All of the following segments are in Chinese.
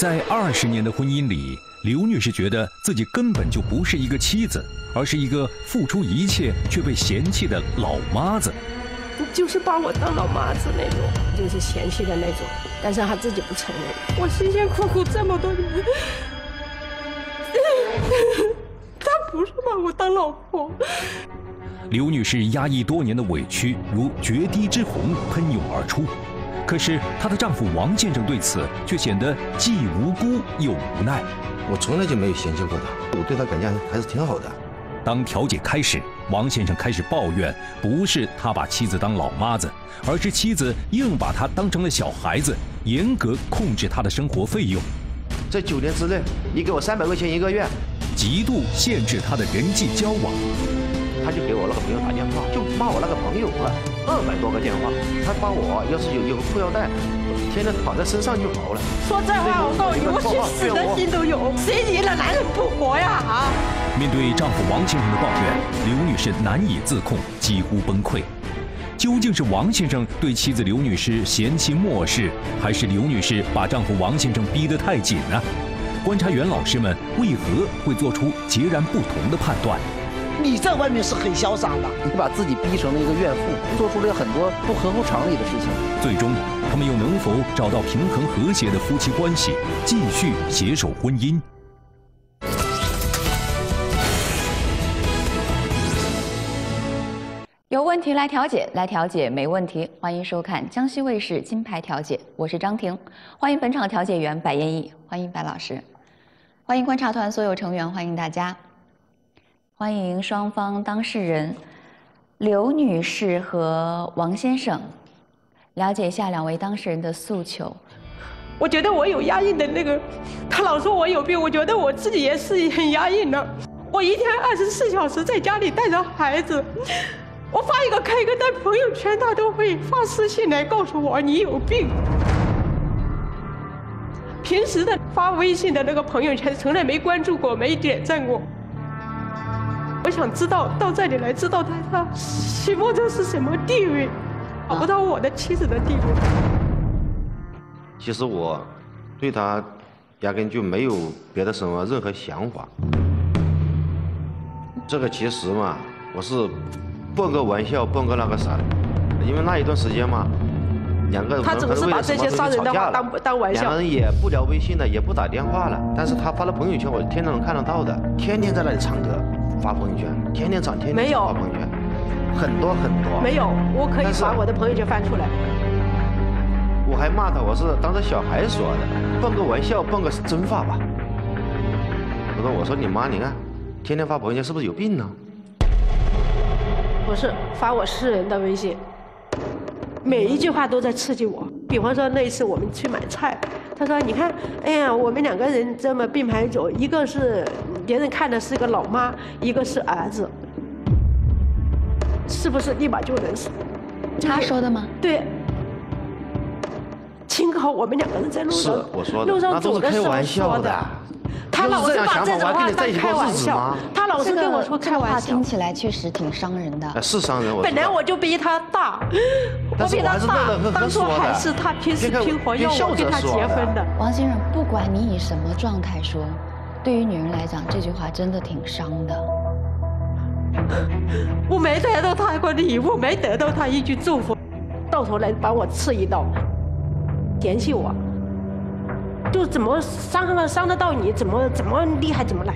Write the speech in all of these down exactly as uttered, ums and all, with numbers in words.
在二十年的婚姻里，刘女士觉得自己根本就不是一个妻子，而是一个付出一切却被嫌弃的老妈子。 就是把我当老妈子那种，就是嫌弃的那种，但是她自己不承认。我辛辛苦苦这么多年，她不是把我当老婆。 刘女士压抑多年的委屈如决堤之洪喷涌而出，可是她的丈夫王先生对此却显得既无辜又无奈。 我从来就没有嫌弃过她，我对她感觉还是挺好的。 当调解开始，王先生开始抱怨，不是他把妻子当老妈子，而是妻子硬把他当成了小孩子，严格控制他的生活费用。 在九年之内，你给我三百块钱一个月， 极度限制他的人际交往。 他就给我那个朋友打电话，就骂我那个朋友了，二百多个电话。他把我要是有有个裤腰带，天天绑在身上就好了。 说这话，我告诉你，我去死的心都有。谁急了男人不活呀？啊！ 面对丈夫王先生的抱怨，刘女士难以自控，几乎崩溃。究竟是王先生对妻子刘女士嫌弃漠视，还是刘女士把丈夫王先生逼得太紧呢？观察员老师们为何会做出截然不同的判断？ 你在外面是很潇洒的， 你把自己逼成了一个怨妇，做出了很多不合乎常理的事情。 最终，他们又能否找到平衡和谐的夫妻关系，继续携手婚姻？ 有问题来调解，来调解没问题。欢迎收看江西卫视金牌调解，我是张婷。欢迎本场调解员白燕毅，欢迎白老师，欢迎观察团所有成员，欢迎大家。欢迎双方当事人刘女士和王先生，了解一下两位当事人的诉求。 我觉得我有压抑的那个，他老说我有病，我觉得我自己也是很压抑的。我一天二十四小时在家里带着孩子，我发一个开一个在朋友圈，他都会发私信来告诉我你有病。平时的发微信的那个朋友圈从来没关注过，没点赞过。我想知道到这里来知道他他心目中是什么地位，找不到我的妻子的地位。 其实我对他压根就没有别的什么任何想法。这个其实嘛，我是蹦个玩笑，蹦个那个啥的，因为那一段时间嘛，两个人他总是把这些杀人的话当当玩笑， 两个人也不聊微信了，也不打电话了。但是他发的朋友圈，我天天能看得到的，天天在那里唱歌。发朋友圈，天天唱，天天发朋友圈，很多很多。 没有，我可以把我的朋友圈翻出来。 我还骂他，我是当着小孩说的，蹦个玩笑，蹦个真话吧。我说，我说你妈，你看，天天发朋友圈是不是有病呢？ 不是，发我私人的微信，每一句话都在刺激我。比方说那一次我们去买菜，他说：“你看，哎呀，我们两个人这么并排走，一个是别人看的是个老妈，一个是儿子，是不是立马就能死？” 他说的吗？ 对。轻考我们两个人在路上， 是我说的， 路上走的时候那都是开玩笑的。 他老是把这种话当开玩笑，他老是跟我说开玩笑， 听起来确实挺伤人的。 是伤人，我本来我就比他大，我比他大，当初还是他拼死拼活要我跟他结婚的。 王先生，不管你以什么状态说，对于女人来讲，这句话真的挺伤的。 我没得到他个礼物，没得到他一句祝福，到头来把我刺一刀，嫌弃我。就怎么伤了伤得到你，怎么怎么厉害怎么来。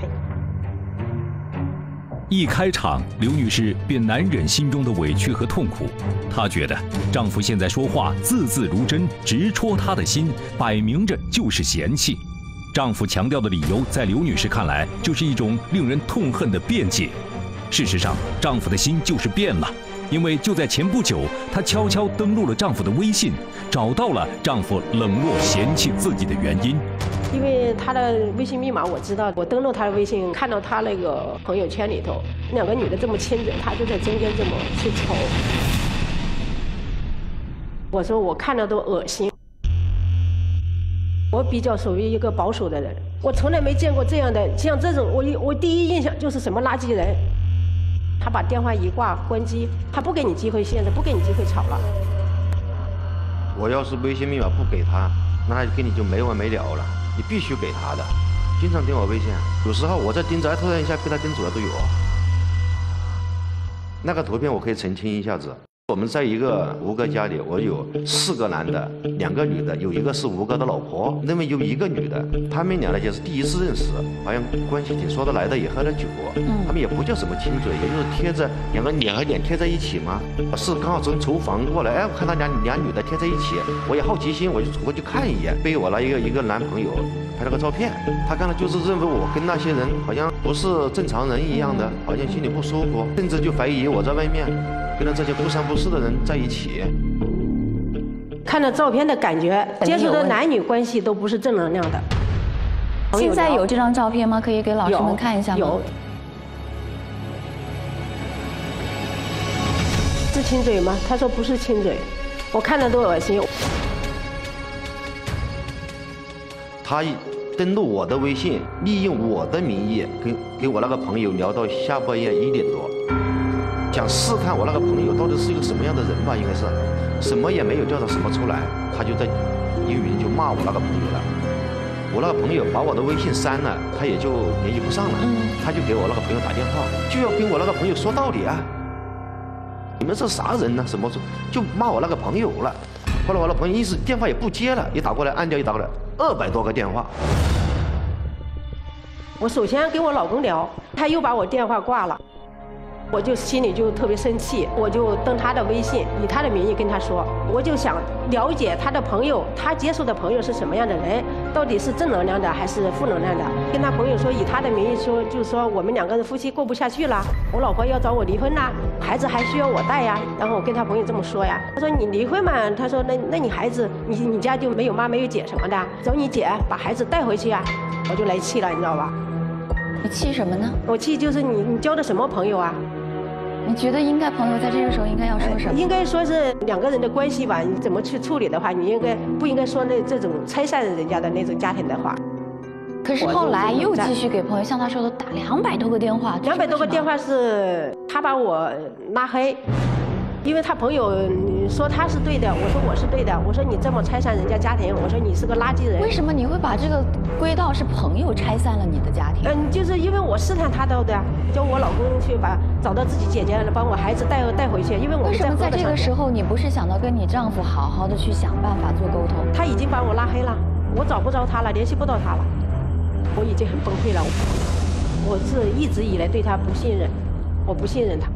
一开场，刘女士便难忍心中的委屈和痛苦。她觉得丈夫现在说话字字如针，直戳她的心，摆明着就是嫌弃。丈夫强调的理由，在刘女士看来，就是一种令人痛恨的辩解。事实上，丈夫的心就是变了。因为就在前不久，她悄悄登录了丈夫的微信，找到了丈夫冷落嫌弃自己的原因。 因为他的微信密码我知道，我登录他的微信，看到他那个朋友圈里头，两个女的这么亲着，他就在中间这么去瞅。我说我看了都恶心。我比较属于一个保守的人，我从来没见过这样的，像这种，我我第一印象就是什么垃圾人。他把电话一挂关机，他不给你机会，现在不给你机会吵了。 我要是微信密码不给他，那跟你就没完没了了。 你必须给他的，经常点我微信，有时候我在盯着，突然一下被他盯住了都有。那个图片我可以澄清一下子。我们在一个吴哥家里，我有四个男的，两个女的，有一个是吴哥的老婆，那么有一个女的，他们俩呢就是第一次认识，好像关系挺说得来的，也喝了酒，他们也不叫什么亲嘴，也就是贴着两个脸和脸贴在一起嘛。是刚好从厨房过来，哎，我看到俩俩女的贴在一起，我也好奇心，我就走过去看一眼，被我那一个一个男朋友拍了个照片，他刚才就是认为我跟那些人好像不是正常人一样的，好像心里不舒服，甚至就怀疑我在外面跟着这些不三不四的人在一起。 看到照片的感觉，接触的男女关系都不是正能量的。 现在有这张照片吗？可以给老师们看一下吗？ 有。是亲嘴吗？他说不是亲嘴，我看着都恶心。 他登录我的微信，利用我的名义跟跟我那个朋友聊到下半夜一点多。想试看我那个朋友到底是一个什么样的人吧，应该是什么也没有叫他什么出来，他就在英语就骂我那个朋友了。我那个朋友把我的微信删了，他也就联系不上了，他就给我那个朋友打电话，就要跟我那个朋友说道理啊，你们是啥人呢？什么就骂我那个朋友了。后来我那朋友一直电话也不接了，一打过来按掉，一打过来二百多个电话。 我首先跟我老公聊，他又把我电话挂了。我就心里就特别生气，我就登他的微信，以他的名义跟他说，我就想了解他的朋友，他接触的朋友是什么样的人，到底是正能量的还是负能量的。跟他朋友说，以他的名义说，就是说我们两个人夫妻过不下去了，我老婆要找我离婚啦，孩子还需要我带呀。然后我跟他朋友这么说呀，他说你离婚嘛，他说那那你孩子，你你家就没有妈没有姐什么的，找你姐把孩子带回去呀。我就来气了，你知道吧？ 你气什么呢？ 我气就是你你交的什么朋友啊？ 你觉得应该朋友在这个时候应该要说什么？ 应该说是两个人的关系吧，你怎么去处理的话，你应该不应该说那这种拆散人家的那种家庭的话。 可是后来又继续给朋友，像他说的打两百多个电话。 两百多个电话是他把我拉黑，因为他朋友说他是对的，我说我是对的，我说你这么拆散人家家庭，我说你是个垃圾人。 为什么你会把这个归到是朋友拆散了你的家庭？ 嗯，就是因为我试探他到的，叫我老公去把找到自己姐姐，帮我孩子带带回去。因为我为什么在这个时候你不是想到跟你丈夫好好的去想办法做沟通？ 他已经把我拉黑了，我找不着他了，联系不到他了，我已经很崩溃了。我是一直以来对他不信任，我不信任他。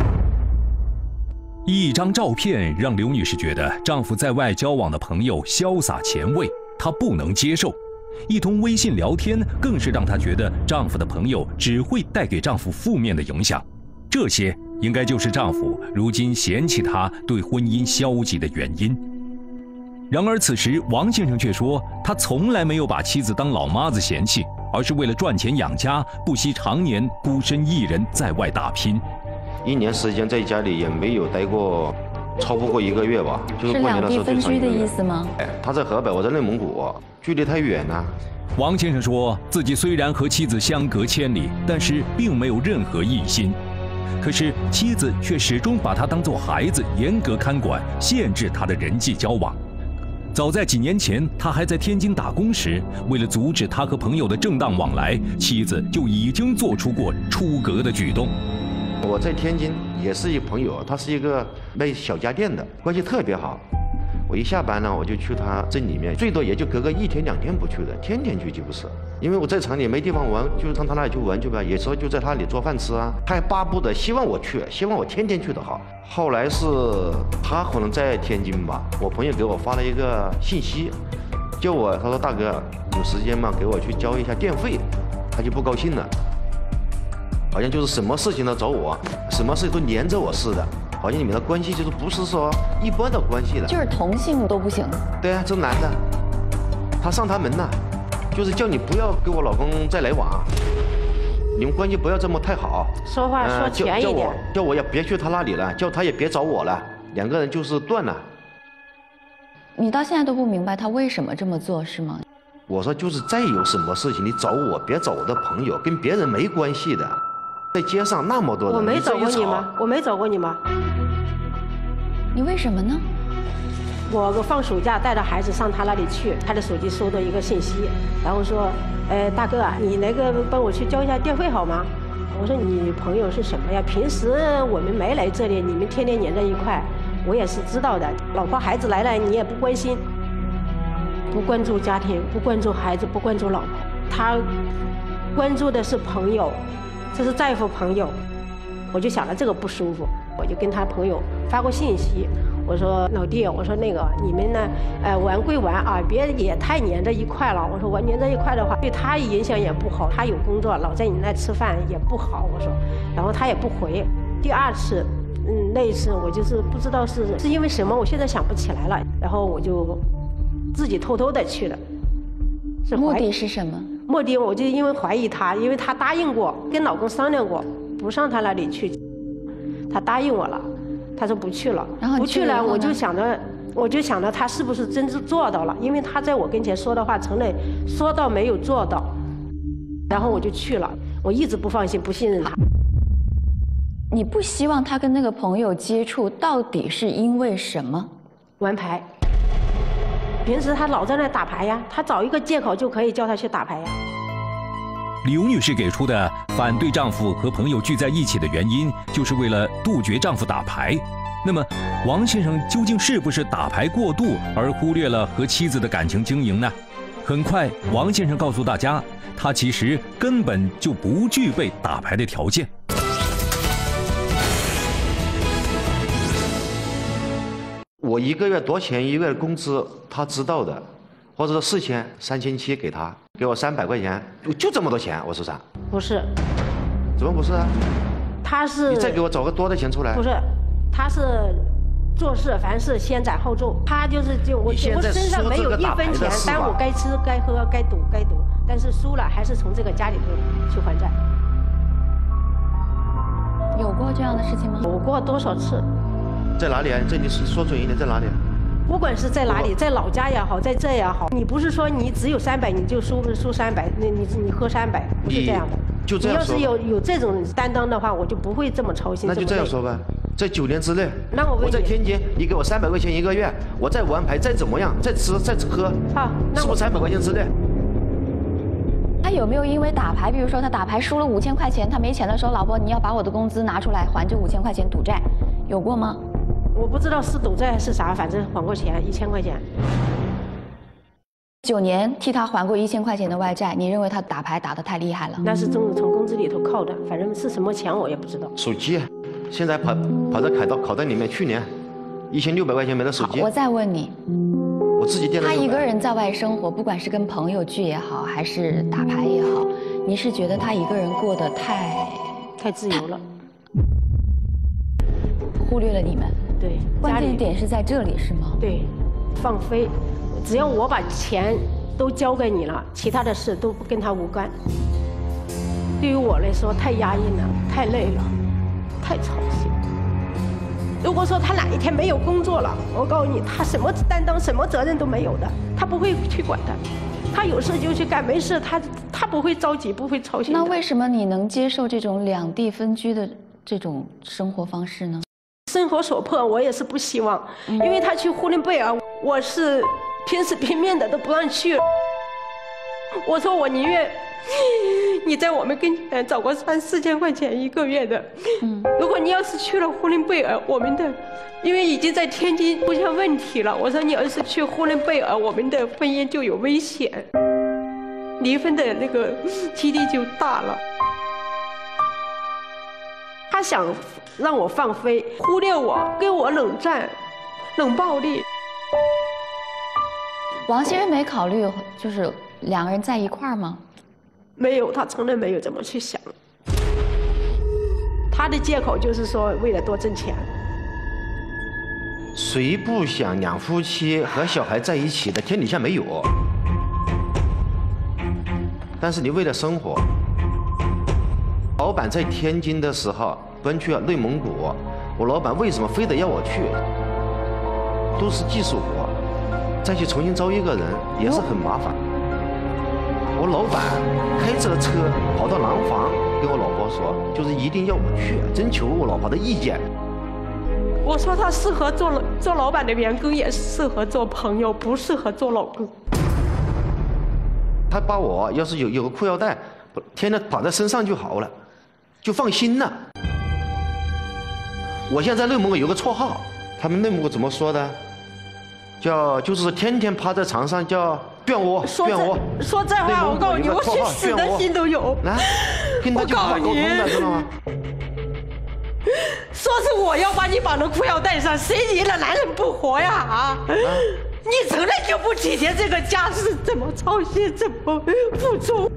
一张照片让刘女士觉得丈夫在外交往的朋友潇洒前卫，她不能接受。一通微信聊天更是让她觉得丈夫的朋友只会带给丈夫负面的影响。这些应该就是丈夫如今嫌弃她对婚姻消极的原因。然而此时王先生却说，他从来没有把妻子当老妈子嫌弃，而是为了赚钱养家，不惜常年孤身一人在外打拼。 一年时间在家里也没有待过，超不过一个月吧，就是过年的时候最长一个月。是两地分居的意思吗？ 哎，他在河北，我在内蒙古，距离太远了。 王先生说自己虽然和妻子相隔千里，但是并没有任何异心。可是妻子却始终把他当作孩子，严格看管，限制他的人际交往。早在几年前，他还在天津打工时，为了阻止他和朋友的正当往来，妻子就已经做出过出格的举动。 我在天津也是一朋友，他是一个卖小家电的，关系特别好。我一下班呢，我就去他镇里面，最多也就隔个一天两天不去的，天天去就不是。因为我在厂里没地方玩，就上他那里去玩去吧。有时候就在他那里做饭吃啊，他还巴不得希望我去，希望我天天去的好。后来是他可能在天津吧，我朋友给我发了一个信息，叫我他说大哥有时间吗？给我去交一下电费，他就不高兴了。好像就是什么事情都找我，什么事都黏着我似的，好像你们的关系就是不是说一般的关系了。 就是同性都不行。 对啊，这男的，他上他门了，就是叫你不要跟我老公再来往，你们关系不要这么太好。 说话说全一点。呃、叫, 叫我叫我也别去他那里了，叫他也别找我了，两个人就是断了。 你到现在都不明白他为什么这么做，是吗？ 我说就是再有什么事情你找我，别找我的朋友，跟别人没关系的。在街上那么多人， 我没找过你吗？我没找过你吗？ 你为什么呢？ 我放暑假带着孩子上他那里去，他的手机收到一个信息，然后说，呃，大哥啊，你那个帮我去交一下电费好吗？我说你朋友是什么呀？平时我们没来这里，你们天天黏在一块，我也是知道的。老婆孩子来了，你也不关心，不关注家庭，不关注孩子，不关注老婆，他关注的是朋友，这是在乎朋友。我就想了这个不舒服，我就跟他朋友发过信息。我说老弟，我说那个你们呢，呃，玩归玩啊，别也太黏在一块了。我说我黏在一块的话，对他影响也不好。他有工作，老在你那吃饭也不好。我说，然后他也不回。第二次，嗯，那一次我就是不知道是是因为什么，我现在想不起来了。然后我就自己偷偷的去了。是目的是什么？ 目的我就因为怀疑他，因为他答应过，跟老公商量过，不上他那里去。他答应我了。他说不去了， 然后不去了，我就想着，我就想着他是不是真正做到了？因为他在我跟前说的话，从来说到没有做到。然后我就去了，我一直不放心，不信任他。 你不希望他跟那个朋友接触，到底是因为什么？ 玩牌。平时他老在那打牌呀，他找一个借口就可以叫他去打牌呀。 刘女士给出的反对丈夫和朋友聚在一起的原因，就是为了杜绝丈夫打牌。那么，王先生究竟是不是打牌过度，而忽略了和妻子的感情经营呢？很快，王先生告诉大家，他其实根本就不具备打牌的条件。 我一个月多钱一个月工资，他知道的。或者说四千、三千七给他，给我三百块钱，就这么多钱，我说啥？ 不是。 怎么不是啊？ 他是。 你再给我找个多的钱出来。 不是，他是做事凡事先斩后奏，他就是就我我身上没有一分钱，但我该吃该喝该赌该赌，但是输了还是从这个家里头去还债。 有过这样的事情吗？ 有过多少次？ 在哪里啊？这你说准一点，在哪里？ 不管是在哪里，在老家也好，在这也好，你不是说你只有三百你就输输三百，那你你喝三百，不是这样的。 就这样说。 你要是有有这种担当的话，我就不会这么操心。 那就这样说吧，在九年之内， 那我我在天津，你给我三百块钱一个月，我再玩牌，再怎么样，再吃再喝， 啊， 是不是三百块钱之内？ 他有没有因为打牌，比如说他打牌输了五千块钱，他没钱的时候，老婆你要把我的工资拿出来还这五千块钱赌债，有过吗？ 我不知道是赌债还是啥，反正还过钱一千块钱。 九年替他还过一千块钱的外债，你认为他打牌打得太厉害了？ 那是从从工资里头扣的，反正是什么钱我也不知道。 手机，现在跑跑到卡到口袋里面，去年一千六百块钱没了手机。 我再问你， 我自己垫了。 他一个人在外生活，不管是跟朋友聚也好，还是打牌也好，你是觉得他一个人过得太太自由了， 忽略了你们？ 对， 关键点是在这里是吗？ 对，放飞，只要我把钱都交给你了，其他的事都跟他无关。对于我来说，太压抑了，太累了，太操心。如果说他哪一天没有工作了，我告诉你，他什么担当、什么责任都没有的，他不会去管的。他有事就去干，没事他他不会着急，不会操心。 那为什么你能接受这种两地分居的这种生活方式呢？ 生活所迫，我也是不希望，因为他去呼伦贝尔，我是拼死拼命的都不让去。我说我宁愿你在我们跟前找个三四千块钱一个月的，嗯，如果你要是去了呼伦贝尔，我们的因为已经在天津出现问题了，我说你要是去呼伦贝尔，我们的婚姻就有危险，离婚的那个几率就大了。他想让我放飞，忽略我，跟我冷战、冷暴力。 王先生没考虑就是两个人在一块儿吗？ 没有，他从来没有这么去想。他的借口就是说为了多挣钱。 谁不想两夫妻和小孩在一起的？天底下没有。但是你为了生活。老板在天津的时候奔去了内蒙古，我老板为什么非得要我去？都是技术活，再去重新招一个人也是很麻烦。我老板开着车跑到廊坊跟我老婆说，就是一定要我去，征求我老婆的意见。 我说他适合做做老板的员工，也适合做朋友，不适合做老公。 他把我要是有有个裤腰带，天天绑在身上就好了，就放心了。我现在在内蒙古有个绰号，他们内蒙古怎么说的？叫就是天天趴在床上叫漩涡，漩涡。 说这话，我告诉你，我去死的心都有。 来，跟他就沟通的，知道吗？ 说是我要把你绑到裤腰带上，谁赢了男人不活呀？啊！啊你从来就不体贴这个家是怎么操心，怎么付出。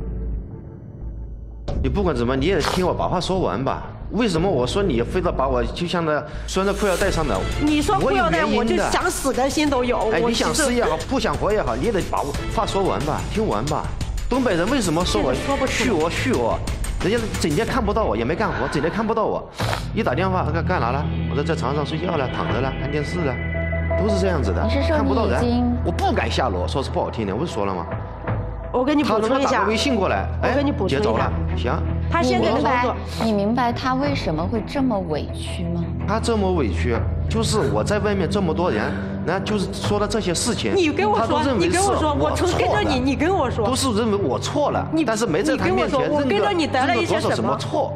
你不管怎么，你也听我把话说完吧。为什么我说你非得把我就像那拴在裤腰带上的？ 你说裤腰带，我就想死的心都有。 哎，你想死也好，不想活也好，你也得把话说完吧，听完吧。东北人为什么说我续我续我？人家整天看不到我，也没干活，整天看不到我。一打电话干干啥了？我在在床上睡觉了，躺着了，看电视了。都是这样子的，看不到人，我不敢下楼。说是不好听的，我不是说了吗？ 我跟你补充一下， 他打个微信过来， 我跟你补充一下， 行。 他现在的工作， 你明白他为什么会这么委屈吗？ 他这么委屈，就是我在外面这么多人，那就是说了这些事情， 你跟我说，你跟我说，我从跟着你，你跟我说， 都是认为我错了，但是没在他面前认我跟着你得了一些什么错。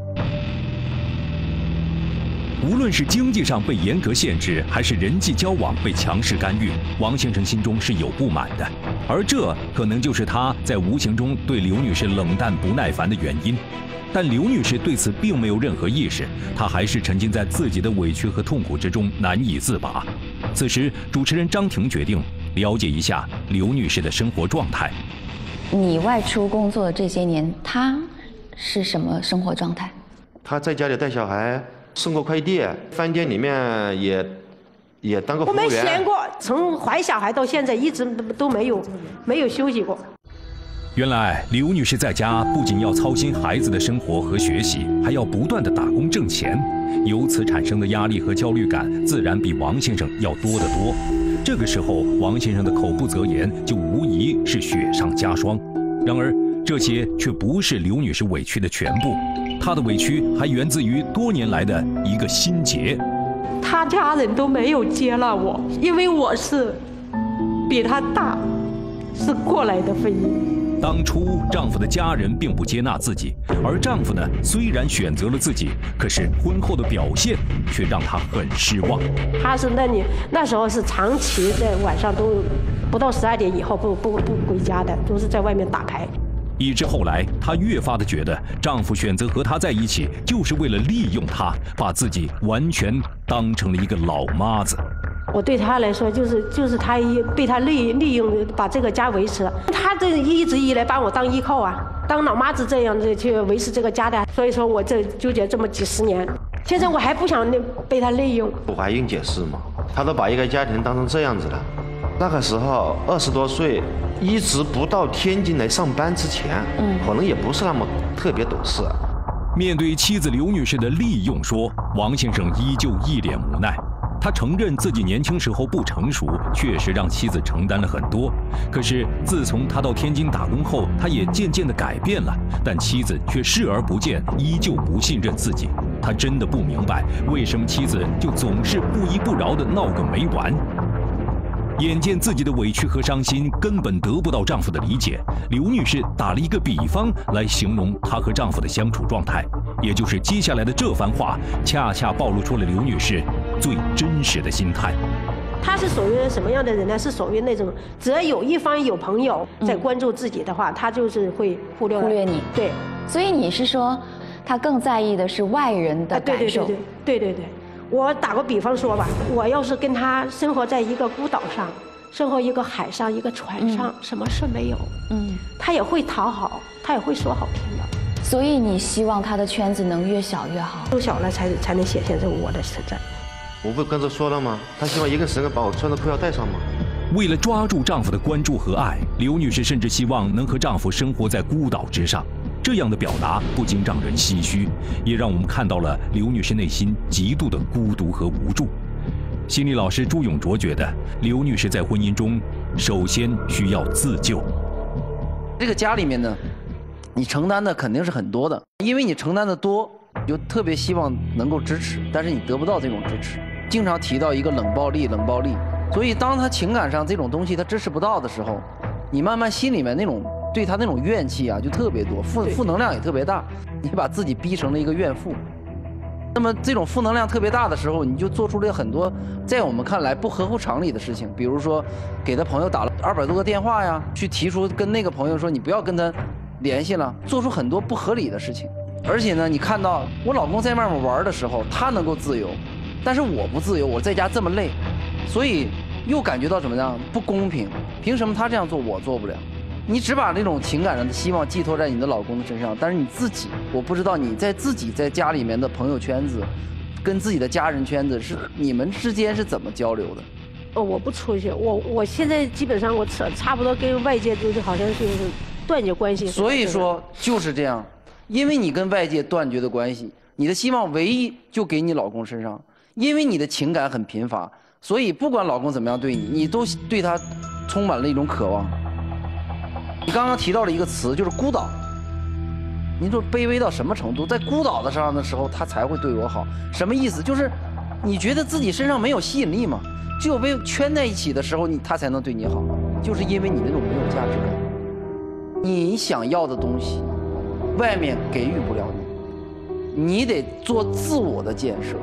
无论是经济上被严格限制，还是人际交往被强势干预，王先生心中是有不满的，而这可能就是他在无形中对刘女士冷淡不耐烦的原因。但刘女士对此并没有任何意识，她还是沉浸在自己的委屈和痛苦之中难以自拔。此时，主持人张婷决定了解一下刘女士的生活状态。 你外出工作的这些年，她是什么生活状态？ 她在家里带小孩。送过快递，饭店里面也也当个服务员。 我没闲过，从怀小孩到现在一直都没有没有休息过。 原来刘女士在家不仅要操心孩子的生活和学习，还要不断的打工挣钱，由此产生的压力和焦虑感自然比王先生要多得多。这个时候，王先生的口不择言就无疑是雪上加霜。然而，这些却不是刘女士委屈的全部。她的委屈还源自于多年来的一个心结， 她家人都没有接纳我，因为我是比她大，是过来的婚姻。 当初丈夫的家人并不接纳自己，而丈夫呢，虽然选择了自己，可是婚后的表现却让她很失望。 他是那你那时候是长期在晚上都不到十二点以后不不不回家的，都是在外面打牌。 以致后来，她越发的觉得丈夫选择和她在一起，就是为了利用她，把自己完全当成了一个老妈子。 我对她来说，就是就是她被他利利用，把这个家维持。她这一直以来把我当依靠啊，当老妈子这样子去维持这个家的。所以说我这纠结这么几十年，现在我还不想被他利用。 我还用解释吗？她都把一个家庭当成这样子了。那个时候二十多岁。一直不到天津来上班之前，嗯，可能也不是那么特别懂事。 面对妻子刘女士的利用说，王先生依旧一脸无奈。他承认自己年轻时候不成熟，确实让妻子承担了很多。可是自从他到天津打工后，他也渐渐地改变了，但妻子却视而不见，依旧不信任自己。他真的不明白，为什么妻子就总是不依不饶地闹个没完。眼见自己的委屈和伤心根本得不到丈夫的理解，刘女士打了一个比方来形容她和丈夫的相处状态，也就是接下来的这番话，恰恰暴露出了刘女士最真实的心态。 她是属于什么样的人呢？是属于那种，只要有一方有朋友在关注自己的话，她、嗯、就是会忽略忽略你。 对， 所以你是说，她更在意的是外人的感受？ 对对对对对对对。我打个比方说吧，我要是跟他生活在一个孤岛上，生活一个海上一个船上，嗯、什么事没有，嗯，他也会讨好，他也会说好听的。 所以你希望他的圈子能越小越好， 越小了才才能显现出我的存在。 我不刚才说了吗？他希望一个神把我穿到裤腰带上吗？ 为了抓住丈夫的关注和爱，刘女士甚至希望能和丈夫生活在孤岛之上。这样的表达不禁让人唏嘘，也让我们看到了刘女士内心极度的孤独和无助。心理老师朱永卓觉得，刘女士在婚姻中首先需要自救。 这个家里面呢，你承担的肯定是很多的，因为你承担的多， 就特别希望能够支持，但是你得不到这种支持，经常提到一个冷暴力，冷暴力。所以当他情感上这种东西他支持不到的时候，你慢慢心里面那种对他那种怨气啊就特别多，负负能量也特别大，你把自己逼成了一个怨妇。那么这种负能量特别大的时候，你就做出了很多在我们看来不合乎常理的事情，比如说给他朋友打了二百多个电话呀，去提出跟那个朋友说你不要跟他联系了，做出很多不合理的事情。而且呢，你看到我老公在外面玩的时候，他能够自由，但是我不自由，我在家这么累，所以又感觉到怎么样不公平？凭什么他这样做我做不了？你只把那种情感上的希望寄托在你的老公的身上，但是你自己，我不知道你在自己在家里面的朋友圈子，跟自己的家人圈子是你们之间是怎么交流的？ 哦，我不出去，我我现在基本上我差差不多跟外界就是好像是断绝关系。 所以说就是这样，因为你跟外界断绝的关系，你的希望唯一就给你老公身上，因为你的情感很贫乏，所以不管老公怎么样对你，你都对他充满了一种渴望。你刚刚提到了一个词，就是孤岛。你说卑微到什么程度？在孤岛的上的时候，他才会对我好，什么意思？就是你觉得自己身上没有吸引力吗？只有被圈在一起的时候，你他才能对你好，就是因为你那种没有价值感。你想要的东西，外面给予不了你，你得做自我的建设。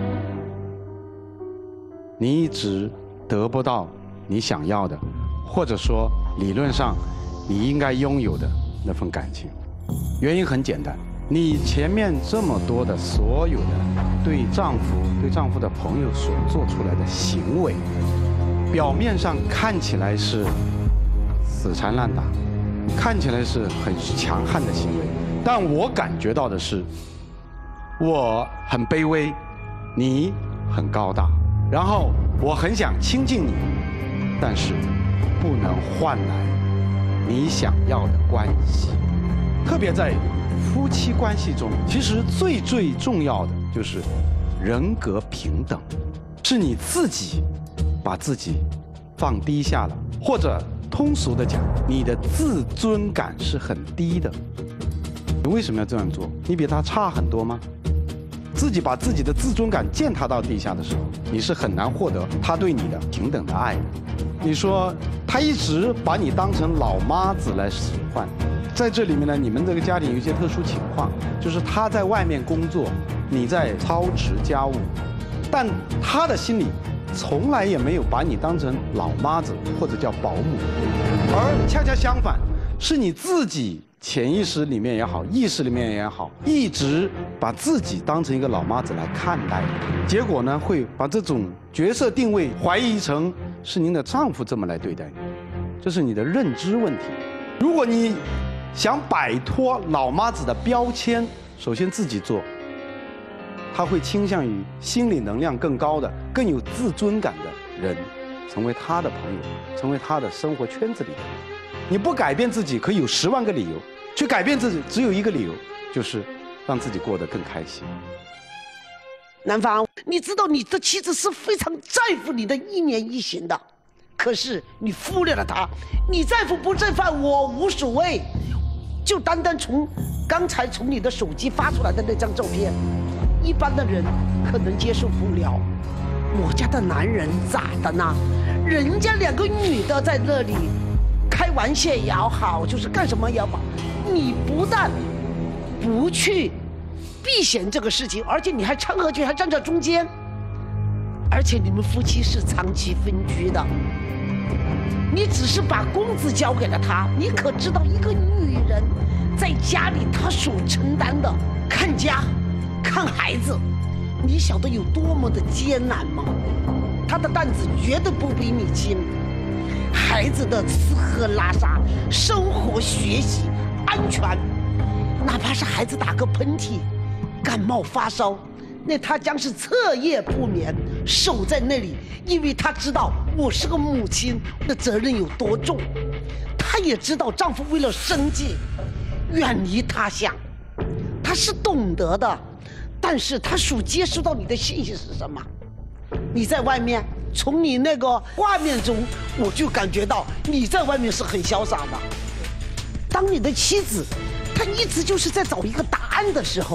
你一直得不到你想要的，或者说理论上你应该拥有的那份感情。原因很简单，你前面这么多的所有的对丈夫、对丈夫的朋友所做出来的行为，表面上看起来是死缠烂打，看起来是很强悍的行为，但我感觉到的是，我很卑微，你很高大，然后我很想亲近你，但是不能换来你想要的关系。特别在夫妻关系中，其实最最重要的就是人格平等，是你自己把自己放低下了，或者通俗的讲，你的自尊感是很低的。你为什么要这样做？你比他差很多吗？自己把自己的自尊感践踏到地下的时候，你是很难获得他对你的平等的爱的。你说他一直把你当成老妈子来使唤，在这里面呢，你们这个家庭有一些特殊情况，就是他在外面工作，你在操持家务，但他的心里从来也没有把你当成老妈子或者叫保姆，而恰恰相反，是你自己潜意识里面也好，意识里面也好，一直把自己当成一个老妈子来看待，结果呢，会把这种角色定位怀疑成是您的丈夫这么来对待你，这是你的认知问题。如果你想摆脱老妈子的标签，首先自己做，他会倾向于心理能量更高的、更有自尊感的人，成为他的朋友，成为他的生活圈子里的人。你不改变自己，可以有十万个理由；去改变自己，只有一个理由，就是让自己过得更开心。 南方，你知道你的妻子是非常在乎你的一言一行的，可是你忽略了她。你在乎不在乎我无所谓，就单单从刚才从你的手机发出来的那张照片，一般的人可能接受不了。我家的男人咋的呢？人家两个女的在那里开玩笑也好，就是干什么也好，你不但不去避嫌这个事情，而且你还掺和去，还站在中间，而且你们夫妻是长期分居的，你只是把工资交给了他，你可知道一个女人在家里她所承担的看家、看孩子，你晓得有多么的艰难吗？她的担子绝对不比你轻。孩子的吃喝拉撒、生活学习、安全，哪怕是孩子打个喷嚏、感冒发烧，那他将是彻夜不眠，守在那里，因为他知道我是个母亲，那责任有多重。她也知道丈夫为了生计远离他乡，她是懂得的，但是她所接收到你的信息是什么？你在外面，从你那个画面中，我就感觉到你在外面是很潇洒的。当你的妻子，她一直就是在找一个答案的时候，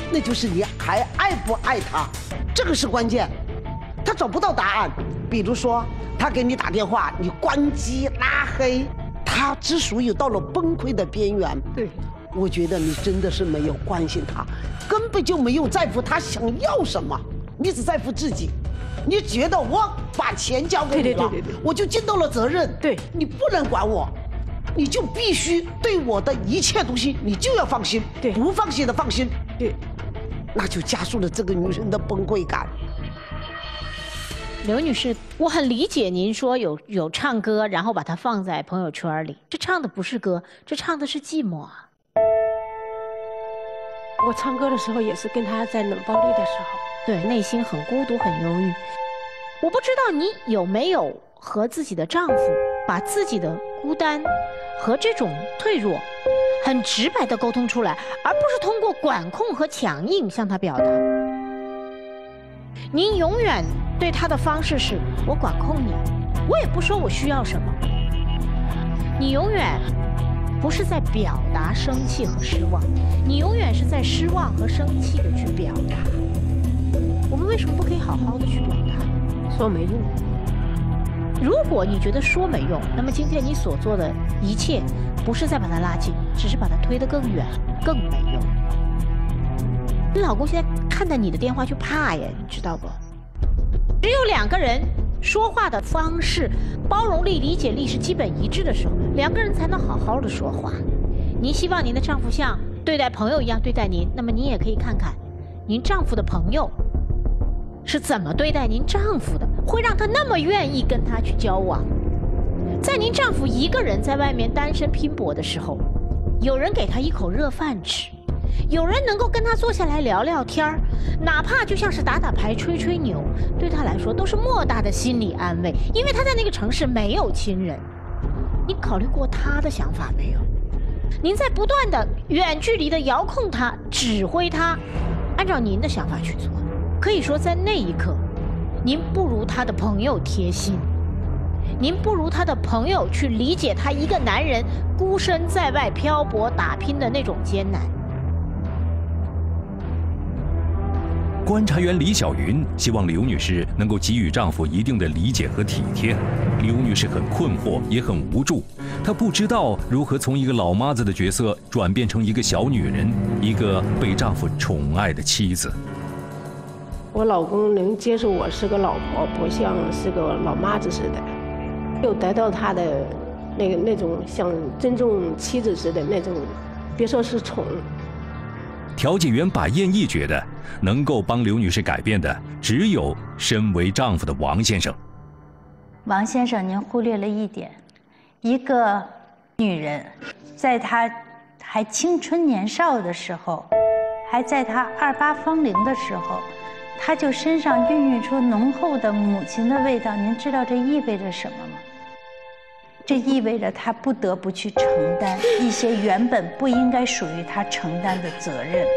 那就是你还爱不爱他，这个是关键。他找不到答案，比如说他给你打电话，你关机拉黑，他之所以到了崩溃的边缘， 对， 我觉得你真的是没有关心他，根本就没有在乎他想要什么，你只在乎自己。你觉得我把钱交给你了， 对对对对对， 我就尽到了责任， 对， 你不能管我，你就必须对我的一切东西你就要放心， 对， 不放心的放心， 对， 那就加速了这个女人的崩溃感。 刘女士，我很理解您说有有唱歌，然后把它放在朋友圈里，这唱的不是歌，这唱的是寂寞啊。 我唱歌的时候也是跟他在冷暴力的时候， 对，内心很孤独很忧郁。我不知道你有没有和自己的丈夫把自己的孤单和这种脆弱很直白地沟通出来，而不是通过管控和强硬向他表达。您永远对他的方式是我管控你，我也不说我需要什么。你永远不是在表达生气和失望，你永远是在失望和生气的去表达。我们为什么不可以好好的去表达？ 说没用。 如果你觉得说没用，那么今天你所做的一切不是在把它拉近，只是把它推得更远，更没用。你老公现在看到你的电话就怕呀，你知道不？只有两个人说话的方式、包容力、理解力是基本一致的时候，两个人才能好好的说话。您希望您的丈夫像对待朋友一样对待您，那么您也可以看看您丈夫的朋友是怎么对待您丈夫的，会让他那么愿意跟他去交往。在您丈夫一个人在外面单身拼搏的时候，有人给他一口热饭吃，有人能够跟他坐下来聊聊天儿，哪怕就像是打打牌、吹吹牛，对他来说都是莫大的心理安慰，因为他在那个城市没有亲人。你考虑过他的想法没有？您在不断的远距离的遥控他、指挥他，按照您的想法去做。可以说在那一刻，您不如他的朋友贴心，您不如他的朋友去理解他一个男人孤身在外漂泊打拼的那种艰难。 观察员李小云希望刘女士能够给予丈夫一定的理解和体贴。刘女士很困惑，也很无助，她不知道如何从一个老妈子的角色转变成一个小女人，一个被丈夫宠爱的妻子。 我老公能接受我是个老婆，不像是个老妈子似的，又得到他的那个那种像尊重妻子似的那种，别说是宠。 调解员把燕毅觉得，能够帮刘女士改变的，只有身为丈夫的王先生。 王先生，您忽略了一点，一个女人，在她还青春年少的时候，还在她二八芳龄的时候，她就身上孕育出浓厚的母亲的味道。您知道这意味着什么吗？这意味着她不得不去承担一些原本不应该属于她承担的责任。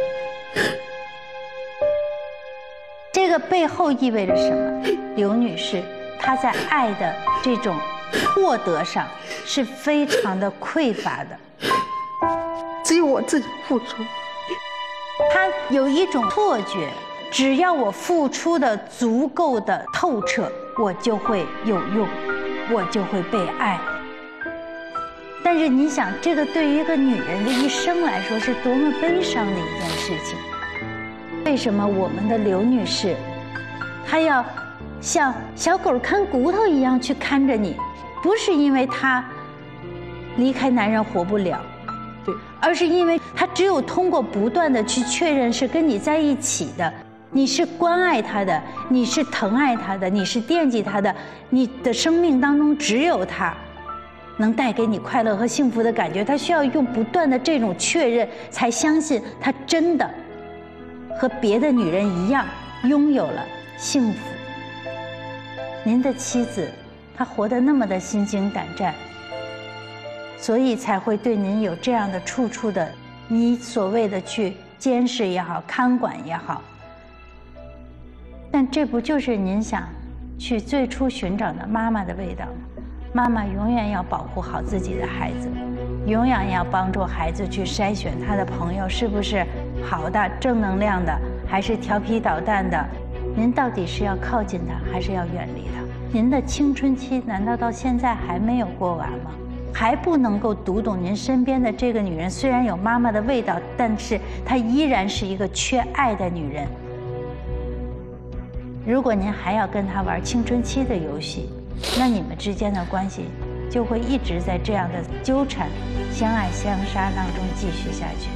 这个背后意味着什么？刘女士，她在爱的这种获得上是非常的匮乏的， 只有我自己付出。 她有一种错觉，只要我付出的足够的透彻，我就会有用，我就会被爱。但是你想，这个对于一个女人的一生来说是多么悲伤的一件事情。为什么我们的刘女士，她要像小狗看骨头一样去看着你？不是因为她离开男人活不了， 对， 而是因为她只有通过不断的去确认是跟你在一起的，你是关爱她的，你是疼爱她的，你是惦记她的，你的生命当中只有她能带给你快乐和幸福的感觉。她需要用不断的这种确认，才相信她真的和别的女人一样拥有了幸福。您的妻子，她活得那么的心惊胆战，所以才会对您有这样的处处的，你所谓的去监视也好，看管也好。但这不就是您想去最初寻找的妈妈的味道吗？妈妈永远要保护好自己的孩子， 永远要帮助孩子去筛选他的朋友是不是好的、正能量的，还是调皮捣蛋的。您到底是要靠近他，还是要远离他？您的青春期难道到现在还没有过完吗？还不能够读懂您身边的这个女人，虽然有妈妈的味道，但是她依然是一个缺爱的女人。如果您还要跟她玩青春期的游戏，那你们之间的关系就会一直在这样的纠缠、相爱相杀当中继续下去。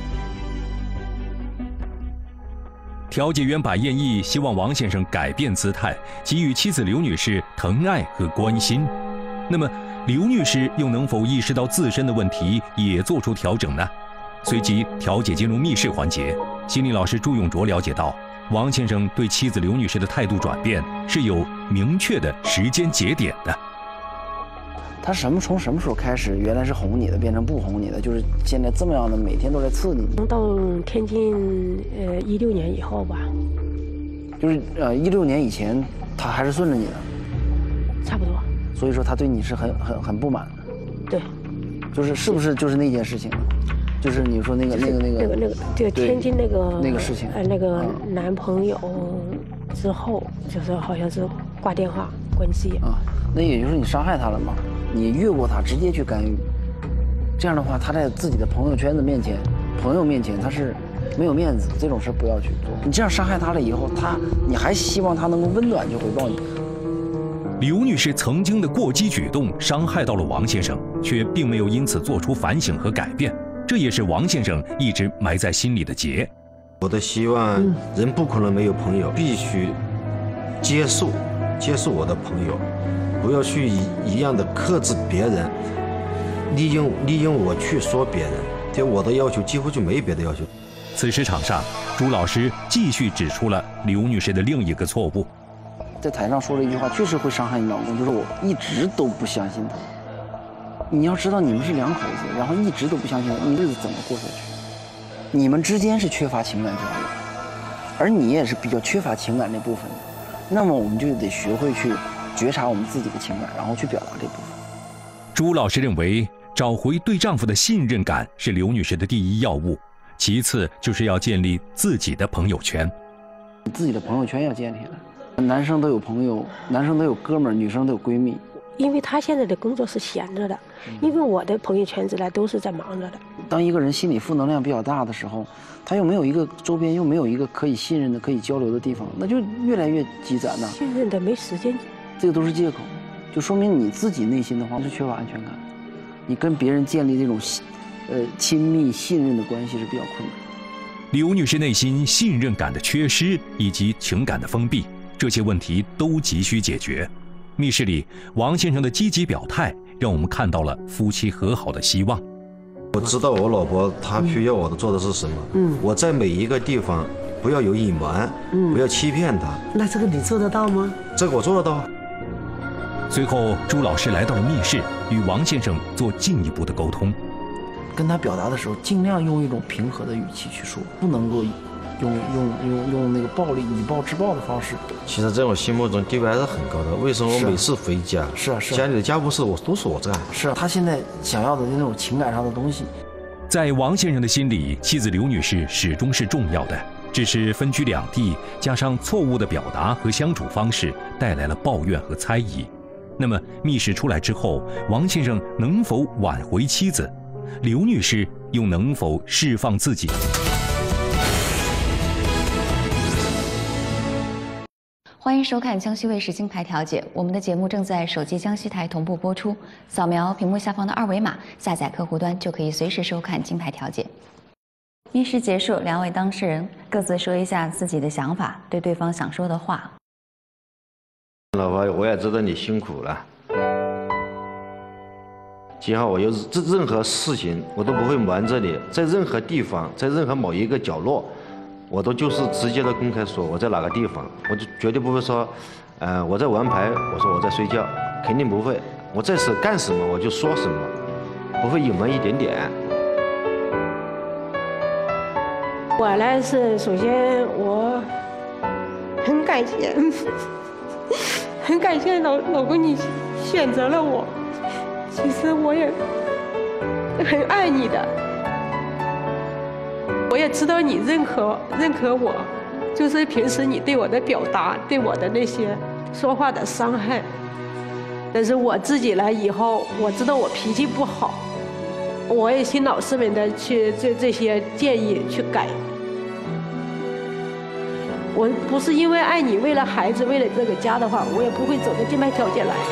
调解员白燕义希望王先生改变姿态，给予妻子刘女士疼爱和关心。那么，刘女士又能否意识到自身的问题，也做出调整呢？随即，调解进入密室环节。心理老师朱永卓了解到，王先生对妻子刘女士的态度转变是有明确的时间节点的。 他什么从什么时候开始，原来是哄你的，变成不哄你的，就是现在这么样的，每天都在刺激你。 到天津，呃，一六年以后吧， 就是呃一六年以前，他还是顺着你的， 差不多。 所以说他对你是很很很不满的。 对， 就是是不是就是那件事情，就是你说那个、就是、那个那个那个那个就天津那个那个事情， 呃，那个男朋友之后，就是好像是挂电话关机啊，那也就是你伤害他了嘛。你越过他，直接去干预，这样的话，他在自己的朋友圈子面前、朋友面前，他是没有面子，这种事不要去做。你这样伤害他了以后，他你还希望他能够温暖去回报你。 刘女士曾经的过激举动伤害到了王先生，却并没有因此做出反省和改变，这也是王先生一直埋在心里的结。 我的希望，人不可能没有朋友，必须接受接受我的朋友。不要去一一样的克制别人，利用利用我去说别人，就我的要求几乎就没别的要求。 此时场上，朱老师继续指出了刘女士的另一个错误， 在台上说了一句话，确实会伤害你老公，就是我一直都不相信他。你要知道你们是两口子，然后一直都不相信他，你日子怎么过下去？你们之间是缺乏情感交流，而你也是比较缺乏情感那部分的，那么我们就得学会去觉察我们自己的情感，然后去表达这部分。 朱老师认为，找回对丈夫的信任感是刘女士的第一要务，其次就是要建立自己的朋友圈。 自己的朋友圈要建立起来，男生都有朋友，男生都有哥们儿，女生都有闺蜜。 因为他现在的工作是闲着的，因为我的朋友圈子呢都是在忙着的。 当一个人心理负能量比较大的时候，他又没有一个周边又没有一个可以信任的、可以交流的地方，那就越来越积攒呐。 信任的没时间。 这个都是借口，就说明你自己内心的话是缺乏安全感，你跟别人建立这种，呃亲密信任的关系是比较困难。 刘女士内心信任感的缺失以及情感的封闭，这些问题都急需解决。密室里，王先生的积极表态让我们看到了夫妻和好的希望。 我知道我老婆她需要我的做的是什么，嗯，我在每一个地方不要有隐瞒，嗯，不要欺骗她。 那这个你做得到吗？ 这个我做得到。 随后，朱老师来到了密室，与王先生做进一步的沟通。 跟他表达的时候，尽量用一种平和的语气去说，不能够用用用用那个暴力以暴制暴的方式。 其实在我心目中地位还是很高的。为什么我每次回家， 是啊是啊， 家里的家务事我都是我干。 是啊，他现在想要的那种情感上的东西， 在王先生的心里，妻子刘女士始终是重要的。只是分居两地，加上错误的表达和相处方式，带来了抱怨和猜疑。那么密室出来之后，王先生能否挽回妻子？刘女士又能否释放自己？ 欢迎收看江西卫视金牌调解，我们的节目正在手机江西台同步播出，扫描屏幕下方的二维码，下载客户端就可以随时收看金牌调解。密室结束，两位当事人各自说一下自己的想法，对对方想说的话。 老婆，我也知道你辛苦了。今后我有任任何事情，我都不会瞒着你，在任何地方，在任何某一个角落，我都就是直接的公开说我在哪个地方，我就绝对不会说，呃，我在玩牌，我说我在睡觉，肯定不会。我在此干什么，我就说什么，不会隐瞒一点点。 我呢是首先我很感谢，很感谢老老公你选择了我。其实我也很爱你的。我也知道你认可认可我，就是平时你对我的表达，对我的那些说话的伤害。但是我自己来以后，我知道我脾气不好，我也听老师们的去这这些建议去改。我不是因为爱你，为了孩子，为了这个家的话，我也不会走到金牌调解来。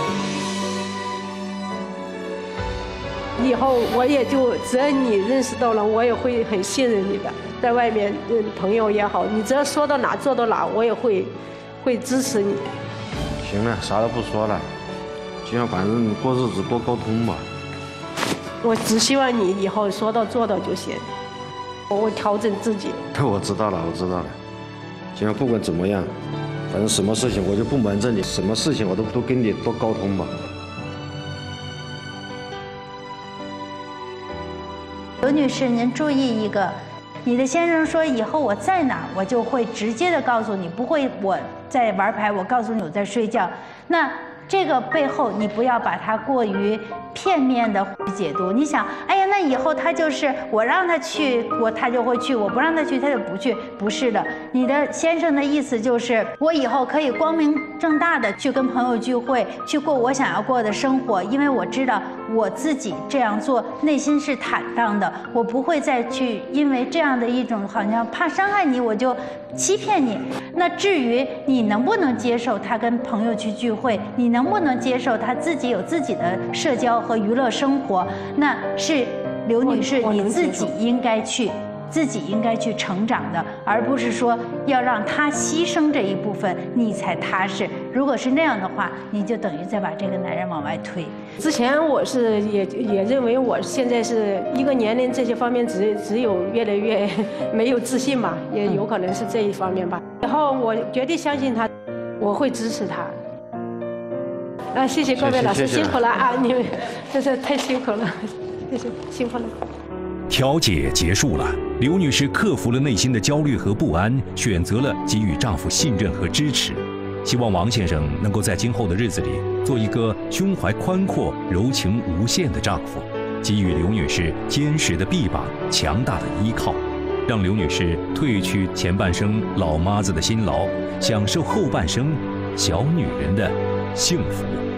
以后我也就只要你认识到了，我也会很信任你的。在外面，嗯，朋友也好，你只要说到哪做到哪，我也会会支持你。 行了，啥都不说了，就像反正过日子多沟通吧。 我只希望你以后说到做到就行，我会调整自己。 我知道了，我知道了。行，不管怎么样，反正什么事情我就不瞒着你，什么事情我都都跟你多沟通吧。 刘女士，您注意一个，你的先生说以后我在哪儿，我就会直接的告诉你，不会我在玩牌，我告诉你我在睡觉。那这个背后，你不要把它过于片面的解读。你想，哎呀，那以后他就是我让他去，我他就会去；我不让他去，他就不去。不是的，你的先生的意思就是，我以后可以光明正大的去跟朋友聚会，去过我想要过的生活，因为我知道我自己这样做内心是坦荡的，我不会再去因为这样的一种好像怕伤害你，我就欺骗你。那至于你能不能接受他跟朋友去聚会，你能不能接受他自己有自己的社交和娱乐生活，那是刘女士你自己应该去自己应该去成长的，而不是说要让他牺牲这一部分你才踏实。如果是那样的话，你就等于在把这个男人往外推。 之前我是也也认为我现在是一个年龄这些方面只只有越来越没有自信吧，也有可能是这一方面吧。以后我绝对相信他，我会支持他。啊，谢谢各位老师，辛苦了啊！你们真是太辛苦了，谢谢，辛苦了。 调解结束了，刘女士克服了内心的焦虑和不安，选择了给予丈夫信任和支持。希望王先生能够在今后的日子里做一个胸怀宽阔、柔情无限的丈夫，给予刘女士坚实的臂膀、强大的依靠，让刘女士褪去前半生老妈子的辛劳，享受后半生小女人的幸福。